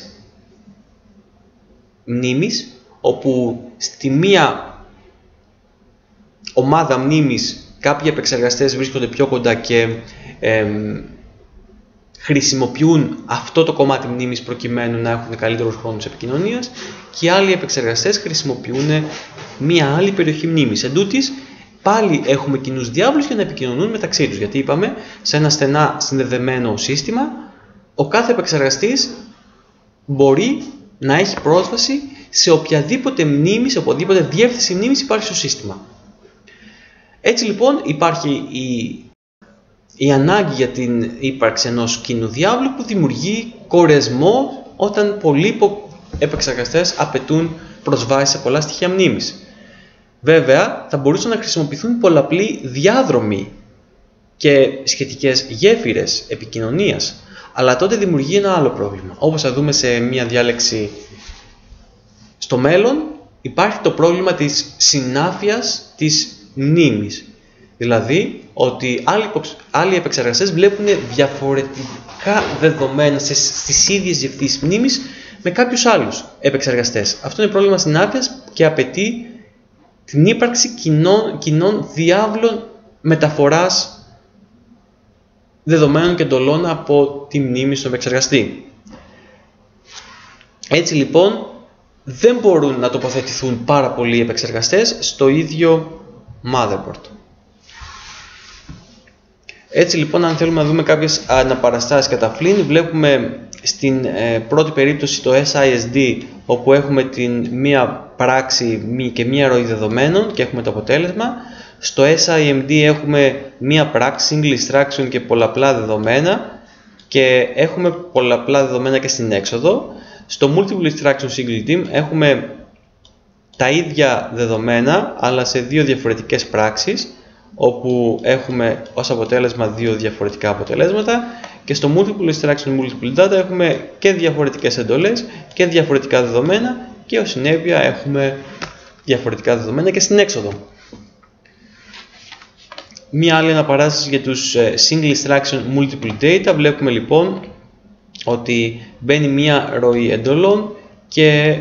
S1: μνήμης, όπου στη μία ομάδα μνήμης κάποιοι επεξεργαστές βρίσκονται πιο κοντά και ε, χρησιμοποιούν αυτό το κομμάτι μνήμης προκειμένου να έχουν καλύτερους χρόνους επικοινωνίας και άλλοι επεξεργαστές χρησιμοποιούν μία άλλη περιοχή μνήμης. Εν τούτοις, πάλι έχουμε κοινούς διάβλους για να επικοινωνούν μεταξύ τους, γιατί είπαμε σε ένα στενά συνδεδεμένο σύστημα ο κάθε επεξεργαστής μπορεί να έχει πρόσβαση σε οποιαδήποτε μνήμη, σε οποιαδήποτε διεύθυνση μνήμης υπάρχει στο σύστημα. Έτσι λοιπόν υπάρχει η, η ανάγκη για την ύπαρξη ενός κοινού διάβλου που δημιουργεί κορεσμό όταν πολλοί επεξεργαστές απαιτούν προσβάσεις σε πολλά στοιχεία μνήμης. Βέβαια, θα μπορούσαν να χρησιμοποιηθούν πολλαπλοί διάδρομοι και σχετικές γέφυρες επικοινωνίας, αλλά τότε δημιουργεί ένα άλλο πρόβλημα. Όπως θα δούμε σε μια διάλεξη στο μέλλον, υπάρχει το πρόβλημα της συνάφειας της μνήμης. Δηλαδή, ότι άλλοι, άλλοι επεξεργαστές βλέπουν διαφορετικά δεδομένα στις ίδιες διευθύνσεις μνήμης με κάποιους άλλους επεξεργαστές. Αυτό είναι πρόβλημα συνάφειας και απαιτεί την ύπαρξη κοινών, κοινών διάβλων μεταφοράς δεδομένων και εντολών από τη μνήμη στον επεξεργαστή. Έτσι λοιπόν δεν μπορούν να τοποθετηθούν πάρα πολλοί επεξεργαστές στο ίδιο motherboard. Έτσι λοιπόν, αν θέλουμε να δούμε κάποιες αναπαραστάσεις καταφλήν, βλέπουμε στην ε, πρώτη περίπτωση το ες άι ες ντι, όπου έχουμε την μία πράξη και μία ροή δεδομένων και έχουμε το αποτέλεσμα. Στο ες άι εμ ντι έχουμε μία πράξη, single instruction και πολλαπλά δεδομένα και έχουμε πολλαπλά δεδομένα και στην έξοδο. Στο multiple instruction single dim έχουμε τα ίδια δεδομένα αλλά σε δύο διαφορετικές πράξεις, όπου έχουμε ως αποτέλεσμα δύο διαφορετικά αποτελέσματα, και στο multiple instruction multiple data έχουμε και διαφορετικές εντολές και διαφορετικά δεδομένα και ως συνέπεια έχουμε διαφορετικά δεδομένα και στην έξοδο. Μία άλλη αναπαράσταση για τους single instruction multiple data. Βλέπουμε λοιπόν ότι μπαίνει μία ροή εντολών και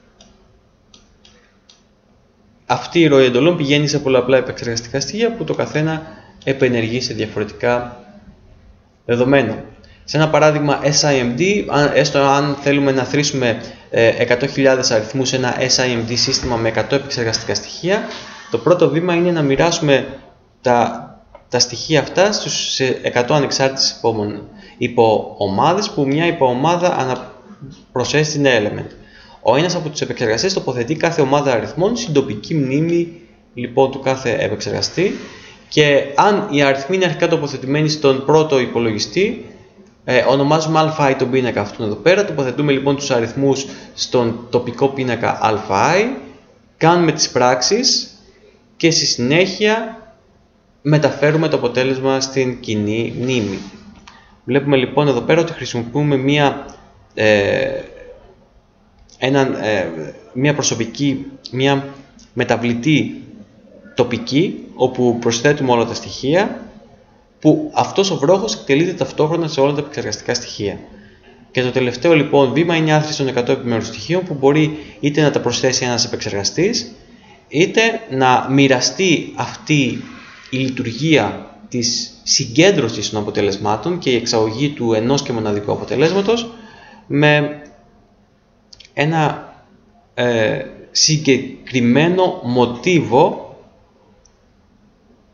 S1: αυτή η ροή εντολών πηγαίνει σε πολλαπλά επεξεργαστικά στοιχεία που το καθένα επενεργεί σε διαφορετικά δεδομένα. Σε ένα παράδειγμα ες άι εμ ντι, έστω αν θέλουμε να θρήσουμε εκατό χιλιάδες αριθμούς σε ένα ες άι εμ ντι σύστημα με εκατό επεξεργαστικά στοιχεία, το πρώτο βήμα είναι να μοιράσουμε τα, τα στοιχεία αυτά στους εκατό ανεξάρτητες υποομάδες που μια υποομάδα προσθέσει στην element. Ο ένας από τους επεξεργαστές τοποθετεί κάθε ομάδα αριθμών στην τοπική μνήμη λοιπόν του κάθε επεξεργαστή, και αν οι αριθμοί είναι αρχικά τοποθετημένοι στον πρώτο υπολογιστή, ε, ονομάζουμε αι τον πίνακα αυτόν εδώ πέρα, τοποθετούμε λοιπόν τους αριθμούς στον τοπικό πίνακα αι, κάνουμε τις πράξεις και στη συνέχεια μεταφέρουμε το αποτέλεσμα στην κοινή μνήμη. Βλέπουμε λοιπόν εδώ πέρα ότι χρησιμοποιούμε μία ε, Ένα, ε, μια προσωπική, μια μεταβλητή τοπική, όπου προσθέτουμε όλα τα στοιχεία, που αυτός ο βρόχος εκτελείται ταυτόχρονα σε όλα τα επεξεργαστικά στοιχεία. Και το τελευταίο λοιπόν βήμα είναι η άθρηση των εκατό επιμέρους στοιχείων, που μπορεί είτε να τα προσθέσει ένας επεξεργαστής, είτε να μοιραστεί αυτή η λειτουργία της συγκέντρωσης των αποτελεσμάτων και η εξαγωγή του ενός και μοναδικού αποτελέσματος με ένα ε, συγκεκριμένο μοτίβο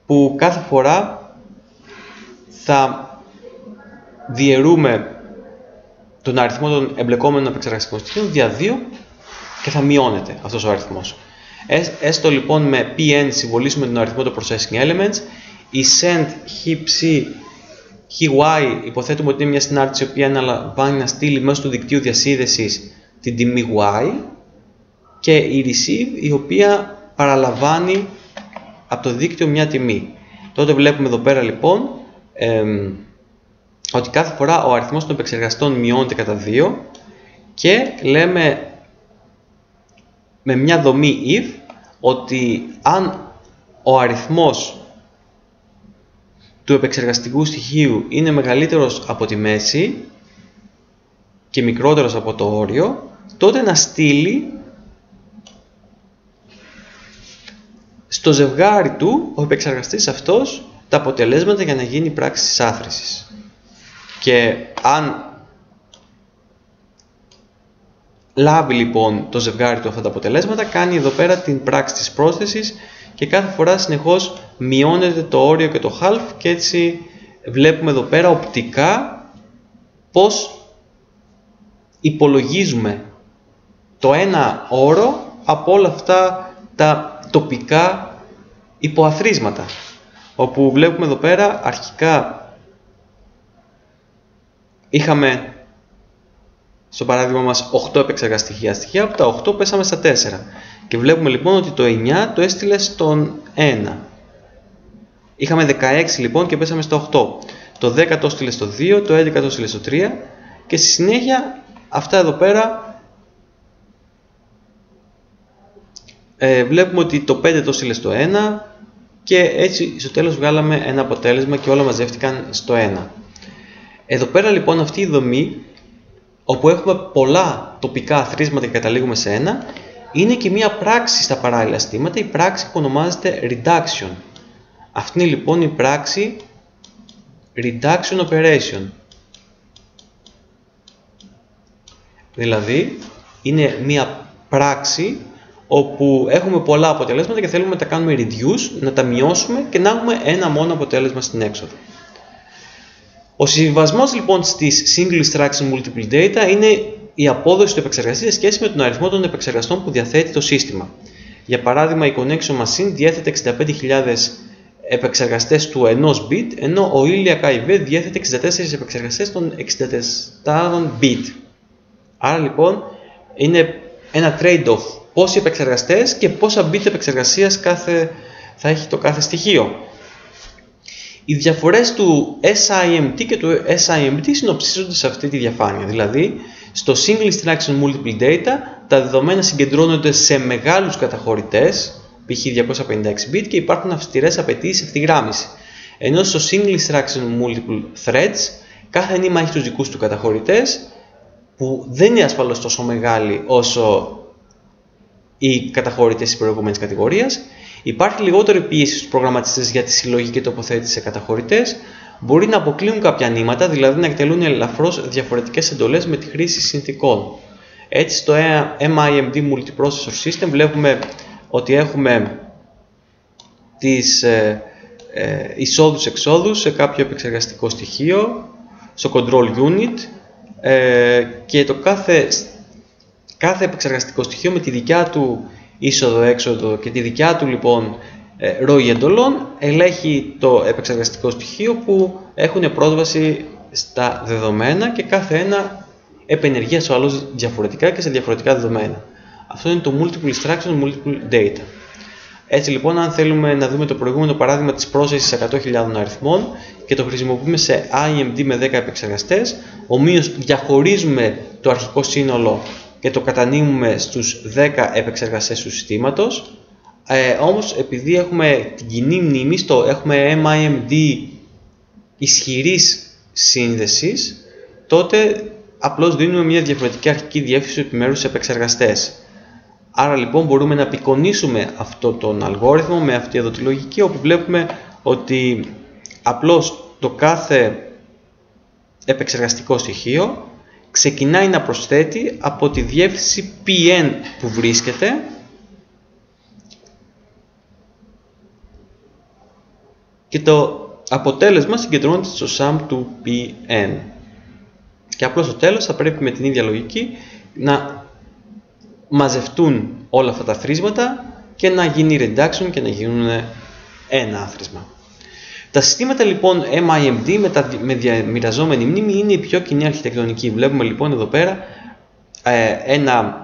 S1: που κάθε φορά θα διαιρούμε τον αριθμό των εμπλεκόμενων επεξεργαστικών στοιχείων δια δύο και θα μειώνεται αυτός ο αριθμός. Έστω λοιπόν με pn συμβολήσουμε τον αριθμό των processing elements, η send heap y υποθέτουμε ότι είναι μια συνάρτηση η οποία αναλαμβάνει να στείλει μέσω του δικτύου διασύνδεσης την τιμή y, και η receive η οποία παραλαμβάνει από το δίκτυο μια τιμή. Τότε βλέπουμε εδώ πέρα λοιπόν εμ, ότι κάθε φορά ο αριθμός των επεξεργαστών μειώνεται κατά δύο και λέμε με μια δομή if ότι αν ο αριθμός του επεξεργαστικού στοιχείου είναι μεγαλύτερος από τη μέση και μικρότερος από το όριο, τότε να στείλει στο ζευγάρι του ο επεξεργαστής αυτός τα αποτελέσματα για να γίνει η πράξη της άθροισης. Και αν λάβει λοιπόν το ζευγάρι του αυτά τα αποτελέσματα, κάνει εδώ πέρα την πράξη της πρόσθεσης και κάθε φορά συνεχώς μειώνεται το όριο και το half, και έτσι βλέπουμε εδώ πέρα οπτικά πώς υπολογίζουμε το ένα όρο από όλα αυτά τα τοπικά υποαθροίσματα, όπου βλέπουμε εδώ πέρα αρχικά είχαμε στο παράδειγμα μας οκτώ επεξεργαστικά στοιχεία, από τα οκτώ πέσαμε στα τέσσερα και βλέπουμε λοιπόν ότι το εννιά το έστειλε στον ένα. Είχαμε δεκαέξι λοιπόν και πέσαμε στο οκτώ, το δέκα το έστειλε στο δύο, το έντεκα το έστειλε στο τρία και στη συνέχεια αυτά εδώ πέρα ε, βλέπουμε ότι το πέντε το έστειλε στο ένα και έτσι στο τέλος βγάλαμε ένα αποτέλεσμα και όλα μαζεύτηκαν στο ένα. Εδώ πέρα λοιπόν αυτή η δομή, όπου έχουμε πολλά τοπικά αθροίσματα και καταλήγουμε σε ένα, είναι και μία πράξη στα παράλληλα στήματα, η πράξη που ονομάζεται reduction. Αυτή είναι λοιπόν η πράξη reduction operation. Δηλαδή είναι μία πράξη όπου έχουμε πολλά αποτελέσματα και θέλουμε να τα κάνουμε reduce, να τα μειώσουμε και να έχουμε ένα μόνο αποτέλεσμα στην έξοδο. Ο συμβιβασμός λοιπόν στις single instruction multiple data είναι η απόδοση του επεξεργαστή σε σχέση με τον αριθμό των επεξεργαστών που διαθέτει το σύστημα. Για παράδειγμα, η Connection Machine διέθετε εξήντα πέντε χιλιάδες επεξεργαστές του ενός bit, ενώ ο Iliac άι βι διέθετε εξήντα τέσσερις επεξεργαστές των εξήντα τέσσερα bit. Άρα λοιπόν είναι ένα trade-off πόσοι επεξεργαστές και πόσα bit επεξεργασίας κάθε, θα έχει το κάθε στοιχείο. Οι διαφορές του ες άι εμ τι και του ες άι εμ τι συνοψίζονται σε αυτή τη διαφάνεια. Δηλαδή, στο Single Instruction Multiple Data, τα δεδομένα συγκεντρώνονται σε μεγάλους καταχωρητές, π.χ. διακόσια πενήντα έξι bit, και υπάρχουν αυστηρές απαιτήσεις ευθυγράμμιση. Ενώ στο Single Instruction Multiple Threads, κάθε νήμα έχει τους δικούς του καταχωρητές, που δεν είναι ασφαλώς τόσο μεγάλοι όσο οι καταχωρητές της προηγούμενης κατηγορίας. Υπάρχει λιγότερη πίεση στους προγραμματιστές για τη συλλογή και τοποθέτηση σε καταχωρητές. Μπορεί να αποκλείουν κάποια νήματα, δηλαδή να εκτελούν ελαφρώς διαφορετικές εντολές με τη χρήση συνθηκών. Έτσι, στο εμ άι εμ ντι Multiprocessor System βλέπουμε ότι έχουμε τις ε, ε, εισόδους-εξόδους σε κάποιο επεξεργαστικό στοιχείο, στο Control Unit, ε, και το κάθε, κάθε επεξεργαστικό στοιχείο με τη δικιά του είσοδο-έξοδο και τη δικιά του λοιπόν ροή εντολών ελέγχει το επεξεργαστικό στοιχείο που έχουν πρόσβαση στα δεδομένα και κάθε ένα επενεργεί ασφαλώς διαφορετικά και σε διαφορετικά δεδομένα. Αυτό είναι το Multiple Instruction Multiple Data. Έτσι λοιπόν, αν θέλουμε να δούμε το προηγούμενο παράδειγμα της πρόσθεσης εκατό χιλιάδων αριθμών και το χρησιμοποιούμε σε άι εμ ντι με δέκα επεξεργαστές, ομοίως διαχωρίζουμε το αρχικό σύνολο και το κατανείμουμε στους δέκα επεξεργαστές του συστήματος. Ε, όμως επειδή έχουμε την κοινή μνήμη, στο έχουμε εμ άι εμ ντι ισχυρής σύνδεσης, τότε απλώς δίνουμε μια διαφορετική αρχική διεύθυνση επιμέρους σε επεξεργαστές. Άρα λοιπόν μπορούμε να απεικονίσουμε αυτό τον αλγόριθμο με αυτή εδώ τη λογική, όπου βλέπουμε ότι απλώς το κάθε επεξεργαστικό στοιχείο ξεκινάει να προσθέτει από τη διεύθυνση πι εν που βρίσκεται και το αποτέλεσμα συγκεντρώνεται στο sum του Pn. Και απλώς στο τέλος θα πρέπει με την ίδια λογική να μαζευτούν όλα αυτά τα αθροίσματα και να γίνει reduction και να γίνουν ένα άθροισμα. Τα συστήματα λοιπόν εμ άι εμ ντι με, τα, με διαμοιραζόμενη μνήμη είναι η πιο κοινή αρχιτεκτονική. Βλέπουμε λοιπόν εδώ πέρα ε, ένα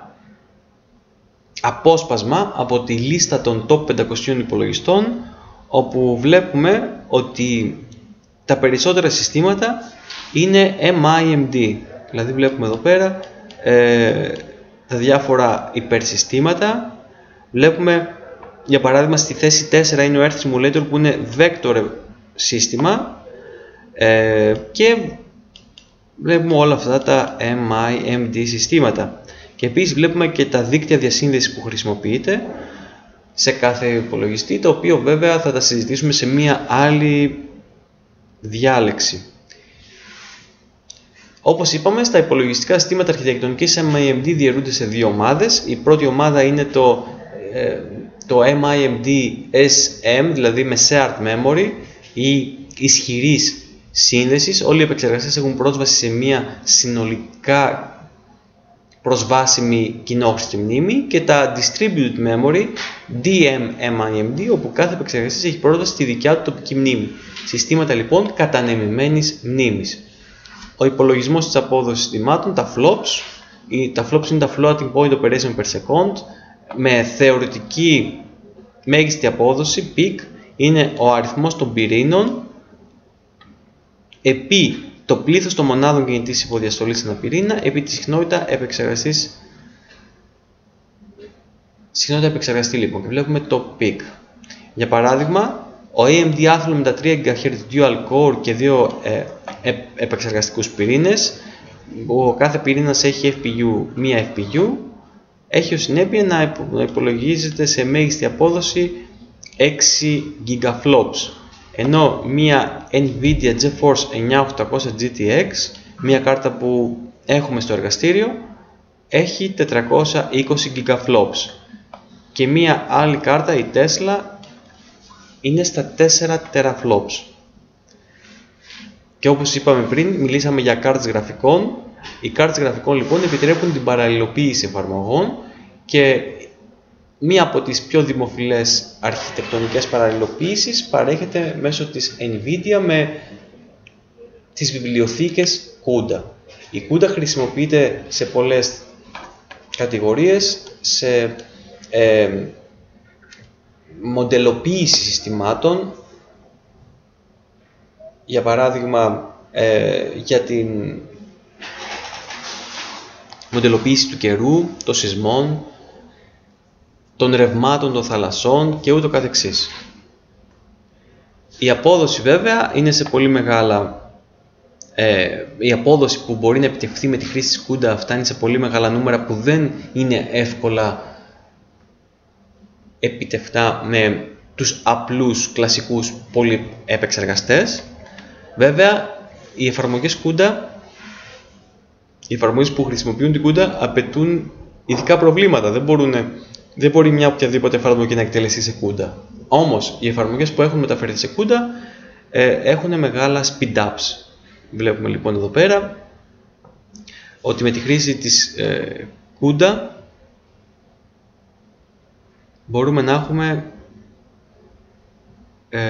S1: απόσπασμα από τη λίστα των top πεντακοσίων υπολογιστών, όπου βλέπουμε ότι τα περισσότερα συστήματα είναι εμ άι εμ ντι. Δηλαδή βλέπουμε εδώ πέρα ε, τα διάφορα υπερσυστήματα. Βλέπουμε για παράδειγμα στη θέση τέσσερα είναι ο Earth Simulator που είναι vector σύστημα ε, και βλέπουμε όλα αυτά τα εμ άι εμ ντι συστήματα. Και επίσης βλέπουμε και τα δίκτυα διασύνδεσης που χρησιμοποιείται σε κάθε υπολογιστή, το οποίο βέβαια θα τα συζητήσουμε σε μία άλλη διάλεξη. Όπως είπαμε, στα υπολογιστικά συστήματα αρχιτεκτονικής εμ άι εμ ντι διαιρούνται σε δύο ομάδες. Η πρώτη ομάδα είναι το, ε, το εμ άι εμ ντι ες εμ, δηλαδή με shared memory ή ισχυρής σύνδεσης. Όλοι οι επεξεργαστές έχουν πρόσβαση σε μία συνολικά προσβάσιμη κοινόχρηστη μνήμη, και τα distributed memory ντι εμ εμ άι εμ ντι, όπου κάθε επεξεργαστής έχει πρόσβαση στη δικιά του τοπική μνήμη. Συστήματα λοιπόν κατανεμημένης μνήμης. Ο υπολογισμός της απόδοσης συστημάτων, τα flops, τα flops είναι τα floating point operation per second, με θεωρητική μέγιστη απόδοση, peak, είναι ο αριθμός των πυρήνων επί το πλήθος των μονάδων κινητής υποδιαστολής σε ένα πυρήνα επί τη συχνότητα επεξεργαστής. Συχνότητα επεξεργαστή λοιπόν, και βλέπουμε το peak. Για παράδειγμα, ο έι εμ ντι Athlon με τα τρία γκιγκαχέρτζ dual core και δύο ε, ε, επεξεργαστικούς πυρήνες, ο κάθε πυρήνας έχει εφ πι γιου, μία εφ πι γιου, έχει ως συνέπεια να υπολογίζεται σε μέγιστη απόδοση έξι gigaflops. Ενώ μία Nvidia GeForce εννιά χιλιάδες οκτακόσια τζι τι εξ, μία κάρτα που έχουμε στο εργαστήριο, έχει τετρακόσια είκοσι gigaflops. Και μία άλλη κάρτα, η Tesla, είναι στα τέσσερα teraflops. Και όπως είπαμε πριν, μιλήσαμε για κάρτες γραφικών. Οι κάρτες γραφικών λοιπόν επιτρέπουν την παραλληλοποίηση εφαρμογών, και μία από τις πιο δημοφιλές αρχιτεκτονικές παραλληλοποίησεις παρέχεται μέσω της Nvidia με τις βιβλιοθήκες CUDA. Η CUDA χρησιμοποιείται σε πολλές κατηγορίες, σε ε, μοντελοποίηση συστημάτων, για παράδειγμα ε, για την μοντελοποίηση του καιρού, των σεισμών, των ρευμάτων των θαλασσών και ούτω καθεξής. Η απόδοση βέβαια είναι σε πολύ μεγάλα... Ε, η απόδοση που μπορεί να επιτευχθεί με τη χρήση της CUDA φτάνει σε πολύ μεγάλα νούμερα που δεν είναι εύκολα επιτευχτά με τους απλούς κλασικούς πολυεπεξεργαστές. Βέβαια, οι εφαρμογές CUDA, οι εφαρμογές που χρησιμοποιούν την CUDA απαιτούν ειδικά προβλήματα. Δεν, μπορούν, δεν μπορεί μια οποιαδήποτε εφαρμογή να εκτελεστεί σε CUDA. Όμως, οι εφαρμογές που έχουν μεταφερθεί σε CUDA ε, έχουν μεγάλα speed-ups. Βλέπουμε λοιπόν εδώ πέρα ότι με τη χρήση της ε, CUDA μπορούμε να έχουμε ε,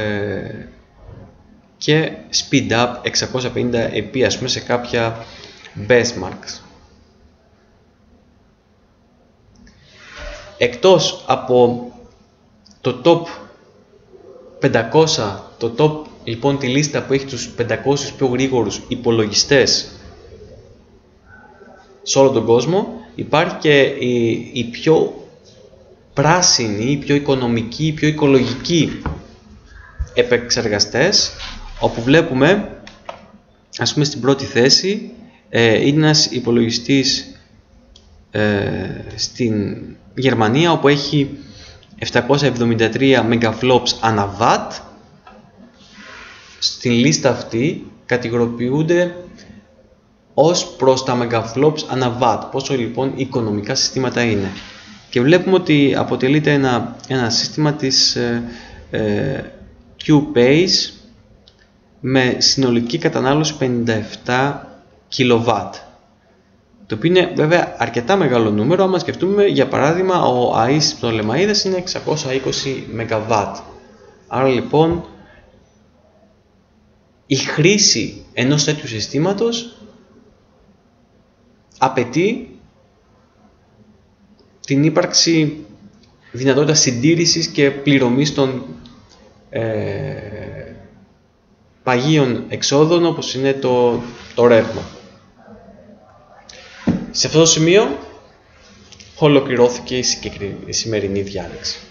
S1: και speed up εξακόσια πενήντα επί, ας πούμε, σε κάποια benchmarks. Εκτός από το top πεντακόσια, το top λοιπόν τη λίστα που έχει τους πεντακόσιους πιο γρήγορους υπολογιστές σε όλο τον κόσμο, υπάρχει και η, η πιο πράσινη, η πιο οικονομική, η πιο οικολογική επεξεργαστές, όπου βλέπουμε, ας πούμε, στην πρώτη θέση ε, είναι ένας υπολογιστής ε, στην Γερμανία, όπου έχει επτακόσια εβδομήντα τρία megaflops ανά watt. Στην λίστα αυτή κατηγοριοποιούνται ως προς τα megaflops ανά watt, πόσο λοιπόν οικονομικά συστήματα είναι. Και βλέπουμε ότι αποτελείται ένα, ένα σύστημα της, ε, Q-Pace με συνολική κατανάλωση πενήντα επτά κιλοβάτ. Το οποίο είναι βέβαια αρκετά μεγάλο νούμερο, άμα σκεφτούμε για παράδειγμα ο ΑΕΣ Πτολεμαΐδας είναι εξακόσια είκοσι μεγαβάτ. Άρα λοιπόν η χρήση ενός τέτοιου συστήματος απαιτεί την ύπαρξη δυνατότητας συντήρησης και πληρωμής των ε, παγίων εξόδων όπως είναι το, το ρεύμα. Σε αυτό το σημείο ολοκληρώθηκε η σημερινή διάλεξη.